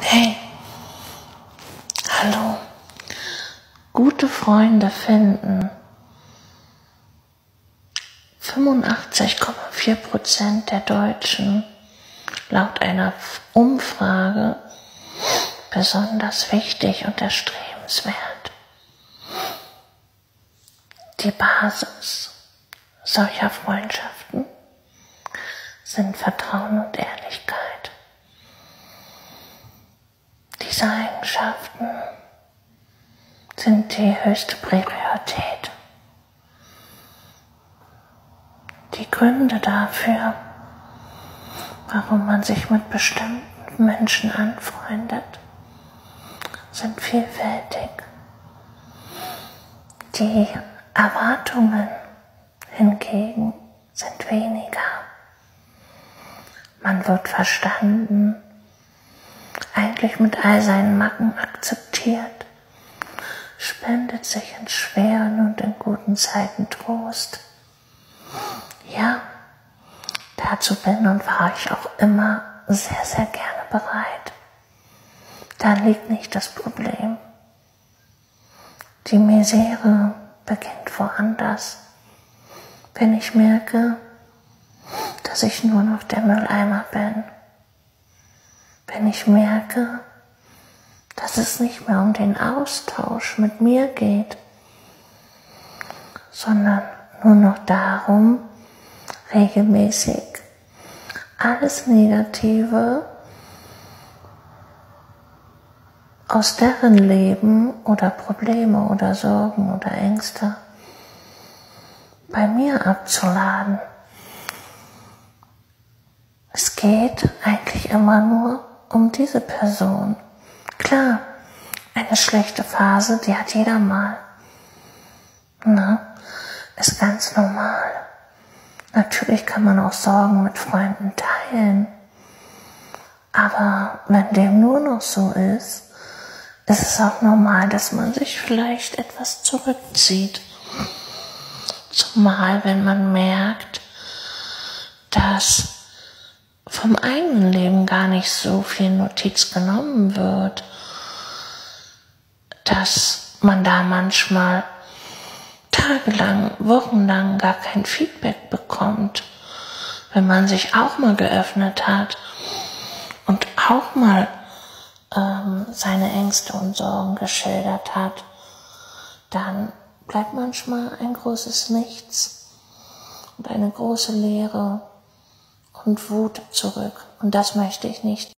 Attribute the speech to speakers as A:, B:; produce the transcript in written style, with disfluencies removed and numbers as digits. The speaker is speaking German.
A: Hey, hallo. Gute Freunde finden 85,4% der Deutschen laut einer Umfrage besonders wichtig und erstrebenswert. Die Basis solcher Freundschaften sind Vertrauen und Ehrlichkeit. Diese Eigenschaften sind die höchste Priorität. Die Gründe dafür, warum man sich mit bestimmten Menschen anfreundet, sind vielfältig. Die Erwartungen hingegen sind weniger. Man wird verstanden, eigentlich mit all seinen Macken akzeptiert, spendet sich in schweren und in guten Zeiten Trost. Ja, dazu bin und war ich auch immer sehr, sehr gerne bereit. Da liegt nicht das Problem. Die Misere beginnt woanders, wenn ich merke, dass ich nur noch der Mülleimer bin. Wenn ich merke, dass es nicht mehr um den Austausch mit mir geht, sondern nur noch darum, regelmäßig alles Negative aus deren Leben oder Probleme oder Sorgen oder Ängste bei mir abzuladen. Es geht eigentlich immer nur um diese Person. Klar, eine schlechte Phase, die hat jeder mal. Ist ganz normal. Natürlich kann man auch Sorgen mit Freunden teilen. Aber wenn dem nur noch so ist es auch normal, dass man sich vielleicht etwas zurückzieht. Zumal, wenn man merkt, dass vom eigenen Leben gar nicht so viel Notiz genommen wird, dass man da manchmal tagelang, wochenlang gar kein Feedback bekommt, wenn man sich auch mal geöffnet hat und auch mal seine Ängste und Sorgen geschildert hat, dann bleibt manchmal ein großes Nichts und eine große Leere und Wut zurück. Und das möchte ich nicht.